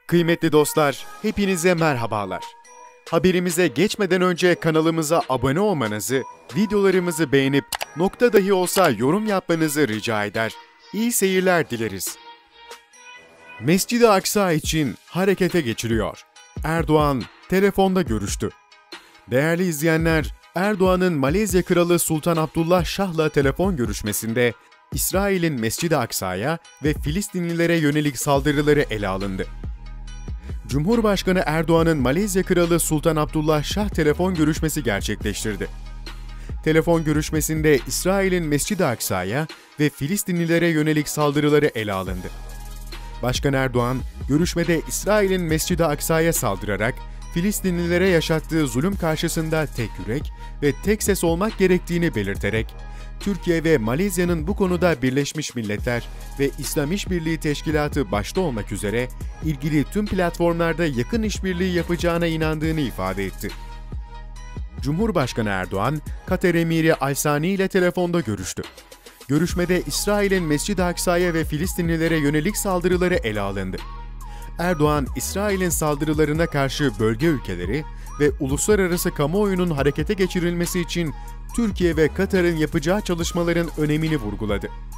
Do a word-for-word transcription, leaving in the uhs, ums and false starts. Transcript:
Kıymetli dostlar, hepinize merhabalar. Haberimize geçmeden önce kanalımıza abone olmanızı, videolarımızı beğenip nokta dahi olsa yorum yapmanızı rica eder. İyi seyirler dileriz. Mescid-i Aksa için harekete geçiliyor. Erdoğan telefonda görüştü. Değerli izleyenler, Erdoğan'ın Malezya Kralı Sultan Abdullah Şah'la telefon görüşmesinde İsrail'in Mescid-i Aksa'ya ve Filistinlilere yönelik saldırıları ele alındı. Cumhurbaşkanı Erdoğan'ın Malezya Kralı Sultan Abdullah Şah telefon görüşmesi gerçekleştirdi. Telefon görüşmesinde İsrail'in Mescid-i Aksa'ya ve Filistinlilere yönelik saldırıları ele alındı. Başkan Erdoğan, görüşmede İsrail'in Mescid-i Aksa'ya saldırarak Filistinlilere yaşattığı zulüm karşısında tek yürek ve tek ses olmak gerektiğini belirterek, Türkiye ve Malezya'nın bu konuda Birleşmiş Milletler ve İslam İşbirliği Teşkilatı başta olmak üzere ilgili tüm platformlarda yakın işbirliği yapacağına inandığını ifade etti. Cumhurbaşkanı Erdoğan, Katar Emiri Al Sani ile telefonda görüştü. Görüşmede İsrail'in Mescid-i Aksa'ya ve Filistinlilere yönelik saldırıları ele alındı. Erdoğan, İsrail'in saldırılarına karşı bölge ülkeleri ve uluslararası kamuoyunun harekete geçirilmesi için Türkiye ve Katar'ın yapacağı çalışmaların önemini vurguladı.